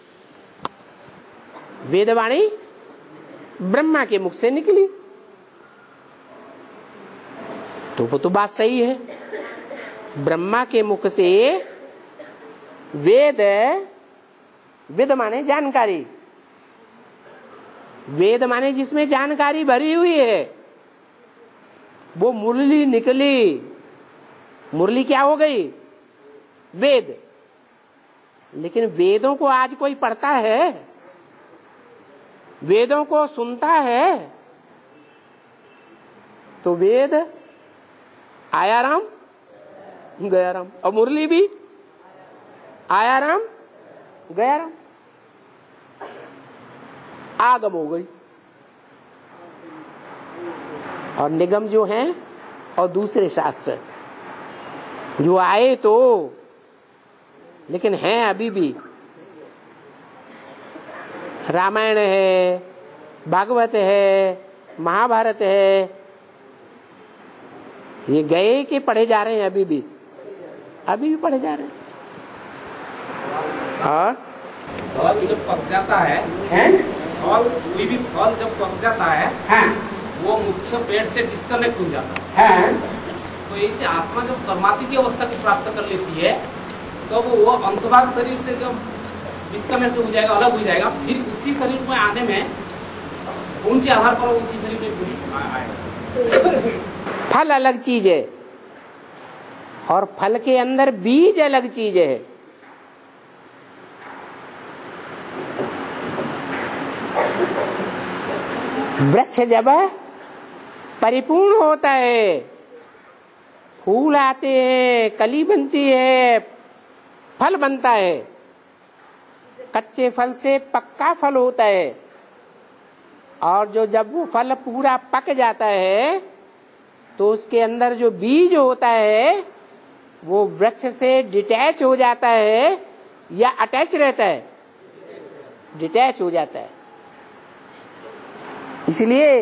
वेदवाणी ब्रह्मा के मुख से निकली, तो वो तो बात सही है। ब्रह्मा के मुख से वेद, वेद माने जानकारी, वेद माने जिसमें जानकारी भरी हुई है, वो मुरली निकली। मुरली क्या हो गई? वेद। लेकिन वेदों को आज कोई पढ़ता है? वेदों को सुनता है? तो वेद आया राम गया राम, और मुरली भी आया राम गया राम, आगम हो गई। और निगम जो हैं और दूसरे शास्त्र जो आए तो, लेकिन हैं अभी भी। रामायण है, भागवत है, महाभारत है, ये गए कि पढ़े जा रहे हैं? अभी भी पढ़े जा रहे हैं। और फल जब पक जाता है, फल कोई भी फल जब पक जाता है, वो मुख्य पेड़ से डिस्कनेक्ट हो जाता है। तो इसे आत्मा जब परमात्मा की अवस्था को प्राप्त कर लेती है, तो वो अंतभाग शरीर से जब डिस्कनेक्ट हो जाएगा, अलग हो जाएगा, फिर उसी शरीर में आने में कौन सी आधार पर उसी शरीर में आएगा? फल अलग चीज है और फल के अंदर बीज अलग चीज है। वृक्ष जब परिपूर्ण होता है, फूल आते हैं, कली बनती है, फल बनता है। कच्चे फल से पक्का फल होता है, और जब वो फल पूरा पक जाता है तो उसके अंदर जो बीज होता है वो वृक्ष से डिटैच हो जाता है या अटैच रहता है? डिटैच हो जाता है। इसलिए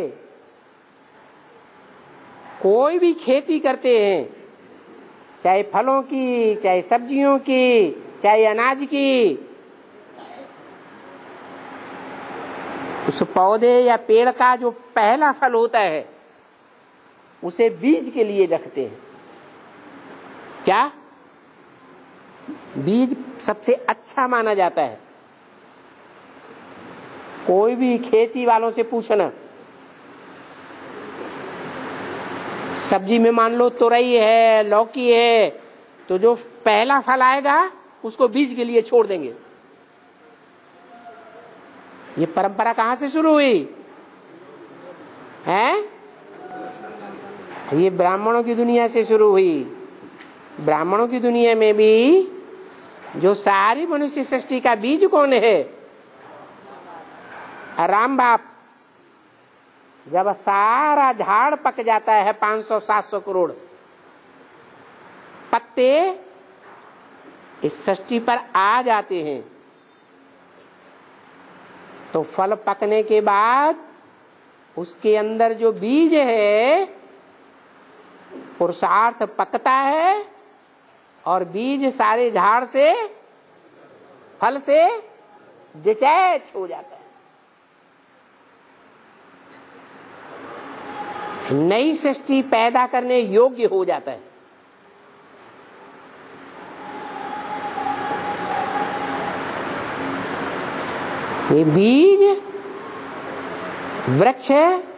कोई भी खेती करते हैं, चाहे फलों की, चाहे सब्जियों की, चाहे अनाज की, उस पौधे या पेड़ का जो पहला फल होता है उसे बीज के लिए रखते हैं। क्या? बीज सबसे अच्छा माना जाता है। कोई भी खेती वालों से पूछना, सब्जी में मान लो तुरई है, लौकी है, तो जो पहला फल आएगा उसको बीज के लिए छोड़ देंगे। ये परंपरा कहाँ से शुरू हुई है? ये ब्राह्मणों की दुनिया से शुरू हुई। ब्राह्मणों की दुनिया में भी जो सारी मनुष्य सृष्टि का बीज कौन है? राम बाप। जब सारा झाड़ पक जाता है, 500-700 करोड़ पत्ते इस सृष्टि पर आ जाते हैं, तो फल पकने के बाद उसके अंदर जो बीज है, पुरुषार्थ पकता है और बीज सारे झाड़ से, फल से डिटैच हो जाता है। नई सृष्टि पैदा करने योग्य हो जाता है। ये बीज वृक्ष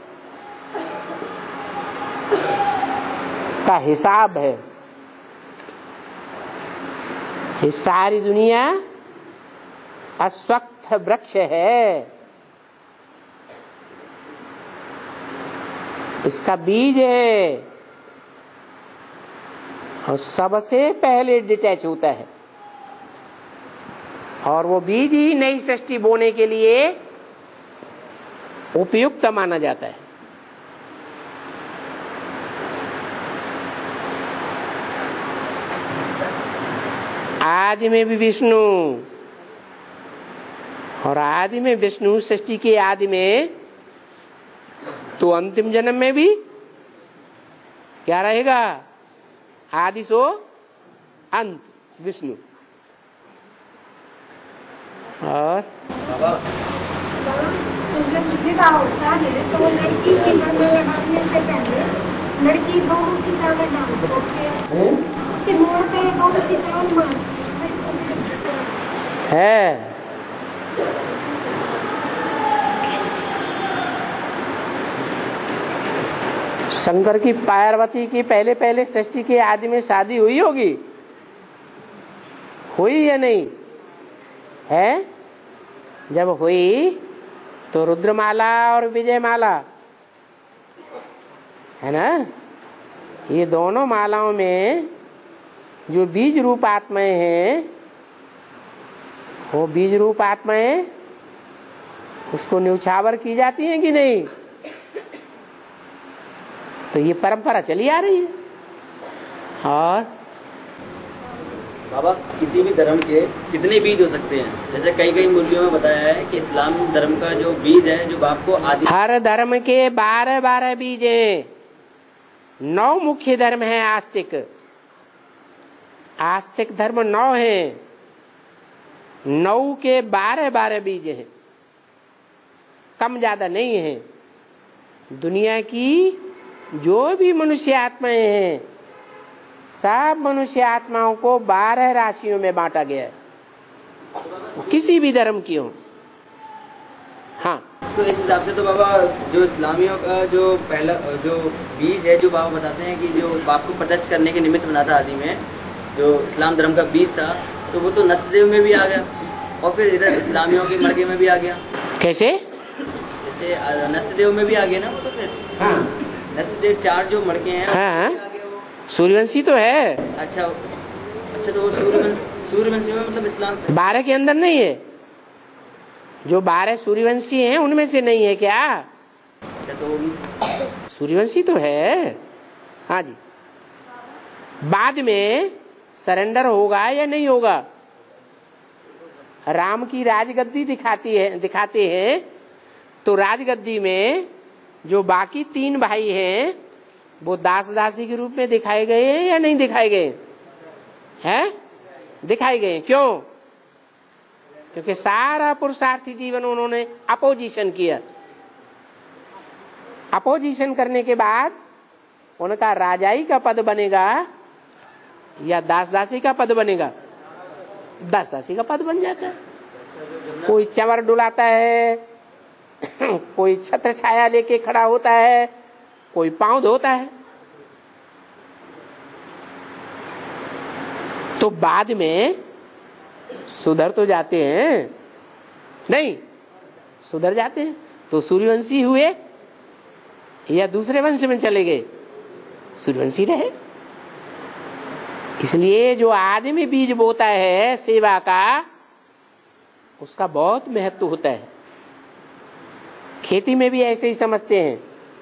का हिसाब है। ये सारी दुनिया अस्वस्थ वृक्ष है, इसका बीज है, और सबसे पहले डिटैच होता है, और वो बीज ही नई सृष्टि बोने के लिए उपयुक्त माना जाता है। आदि में भी विष्णु, और आदि में विष्णु सृष्टि के आदि में, तो अंतिम जन्म में भी क्या रहेगा? आदि सो अंत विष्णु। और जब विवाह होता है तो लड़की के घर में लगाने से पहले लड़की 2 मुट्ठी चावल डालती है, उसके मोड़ पे 2 मुट्ठी चावल मारती है। शंकर की पार्वती की पहले पहले सृष्टि के आदि में शादी हुई होगी, हुई या नहीं है? जब हुई तो रुद्रमाला और विजयमाला है ना, ये दोनों मालाओं में जो बीज रूप आत्माएं हैं, वो बीज रूप आत्माएं उसको न्यौछावर की जाती हैं कि नहीं? तो ये परंपरा चली आ रही है। और बाबा, किसी भी धर्म के कितने बीज हो सकते हैं? जैसे कई मूल्यों में बताया है कि इस्लाम धर्म का जो बीज है, जो बाप को आदि, हर धर्म के 12 बीज हैं। 9 मुख्य धर्म है आस्तिक। आस्तिक धर्म 9 है, 9 के 12 बीज हैं, कम ज्यादा नहीं है। दुनिया की जो भी मनुष्य आत्माएं हैं, सब मनुष्य आत्माओं को 12 राशियों में बांटा गया है, किसी भी धर्म की हो। हाँ, तो इस हिसाब से तो बाबा जो इस्लामियों का जो पहला जो बीज है, जो बाबा बताते हैं कि जो बाप को प्रत्यक्ष करने के निमित्त बना था आदि में, जो इस्लाम धर्म का बीज था, तो वो तो नस्तदेव में भी आ गया और फिर इधर इस्लामियों के मड़के में भी आ गया। कैसे? जैसे नस्तदेव में भी आ गया ना वो, तो फिर हाँ। नस्तदेव 4 जो मड़के हैं, हाँ, सूर्यवंशी तो है। अच्छा अच्छा, तो वो सूर्यवंशी में मतलब इस्लाम 12 के अंदर नहीं है। जो 12 सूर्यवंशी हैं उनमें से नहीं है क्या? अच्छा, तो सूर्यवंशी तो है। हाँ जी। बाद में सरेंडर होगा या नहीं होगा? राम की राजगद्दी दिखाते हैं तो राजगद्दी में जो बाकी 3 भाई हैं वो दास दासी के रूप में दिखाए गए हैं या नहीं दिखाए गए हैं? दिखाए गए। क्यों? क्योंकि सारा पुरुषार्थी जीवन उन्होंने अपोजिशन किया। अपोजिशन करने के बाद उनका राजाई का पद बनेगा या दास दासी का पद बनेगा? दास दासी का पद बन जाता है। कोई चंवर डुलाता है, कोई छत्र छाया लेके खड़ा होता है, कोई पांव धोता है। तो बाद में सुधर तो जाते हैं, नहीं सुधर जाते हैं तो सूर्यवंशी हुए या दूसरे वंश में चले गए? सूर्यवंशी रहे। इसलिए जो आदमी बीज बोता है सेवा का, उसका बहुत महत्व होता है। खेती में भी ऐसे ही समझते हैं।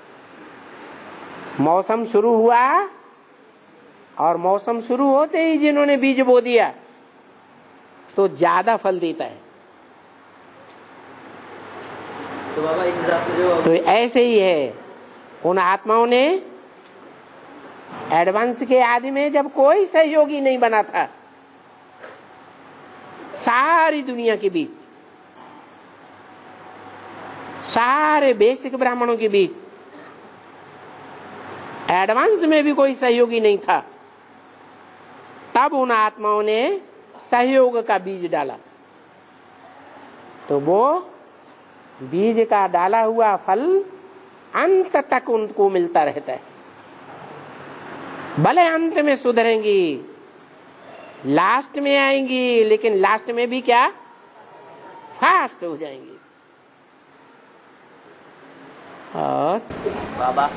मौसम शुरू हुआ और मौसम शुरू होते ही जिन्होंने बीज बो दिया तो ज्यादा फल देता है। तो बाबा इस हिसाब से जो तो ऐसे ही है। उन आत्माओं ने एडवांस के आदि में जब कोई सहयोगी नहीं बना था, सारी दुनिया के बीच, सारे बेसिक ब्राह्मणों के बीच एडवांस में भी कोई सहयोगी नहीं था, तब उन आत्माओं ने सहयोग का बीज डाला। तो वो बीज का डाला हुआ फल अंत तक उनको मिलता रहता है। भले अंत में सुधरेंगी, लास्ट में आएंगी, लेकिन लास्ट में भी क्या फास्ट हो जाएंगी। और बाबा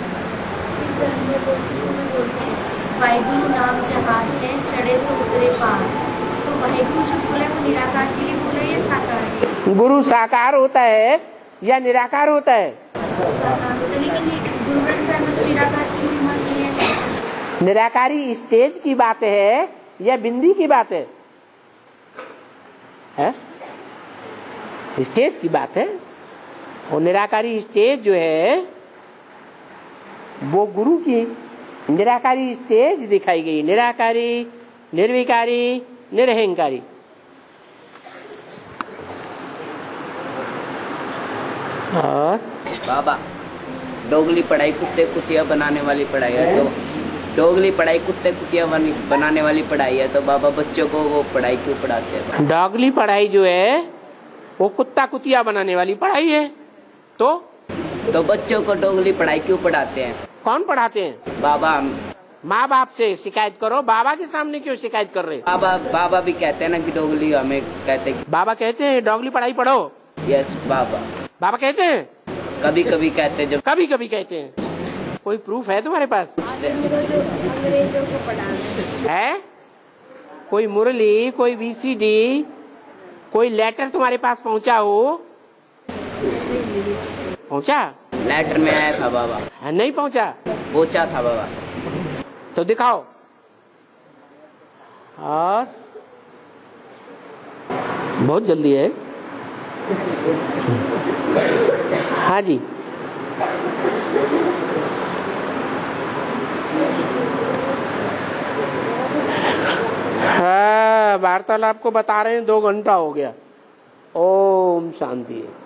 वाहिगुरु नाम जहाज है, चढ़े सो उतरे पार। तो वाहिगुरु जो बोले वो निराकार के लिए बोले या साकार के लिए? गुरु साकार होता है या निराकार होता है? साकार होता है, लेकिन गुरु ग्रंथ साहिब में तो निराकार की महिमा नहीं है। निराकारी स्टेज की बात है या बिंदी की बात है? स्टेज की बात है। और निराकारी स्टेज जो है वो गुरु की निराकारी स्टेज दिखाई गई। निराकारी, निर्विकारी, निरहंकारी। और बाबा डोगली पढ़ाई कुत्ते कुतिया बनाने वाली पढ़ाई है, तो डोगली पढ़ाई कुत्ते कुतिया बनाने वाली पढ़ाई है, तो बाबा बच्चों को वो पढ़ाई क्यों पढ़ाते हैं? डोगली पढ़ाई जो है वो कुत्ता कुतिया बनाने वाली पढ़ाई है। तो बच्चों को डोगली पढ़ाई क्यों पढ़ाते हैं? कौन पढ़ाते हैं? बाबा। माँ बाप से शिकायत करो, बाबा के सामने क्यों शिकायत कर रहे? बाबा भी कहते हैं ना कि डोगली, हमें कहते हैं। बाबा कहते हैं डोगली पढ़ाई पढ़ो? यस बाबा। बाबा कहते हैं? कभी कभी कहते हैं, जब कभी कभी कहते हैं। कोई प्रूफ है तुम्हारे पास? अंग्रेजों को पढ़ाना है? कोई मुरली, कोई VCD, कोई लेटर तुम्हारे पास पहुंचा हो? पहुंचा? लेटर में आया था बाबा। नहीं पहुंचा? पहुंचा था बाबा। तो दिखाओ। और बहुत जल्दी है। हाँ जी। हाँ, वार्तालाप को बता रहे हैं 2 घंटा हो गया। ओम शांति।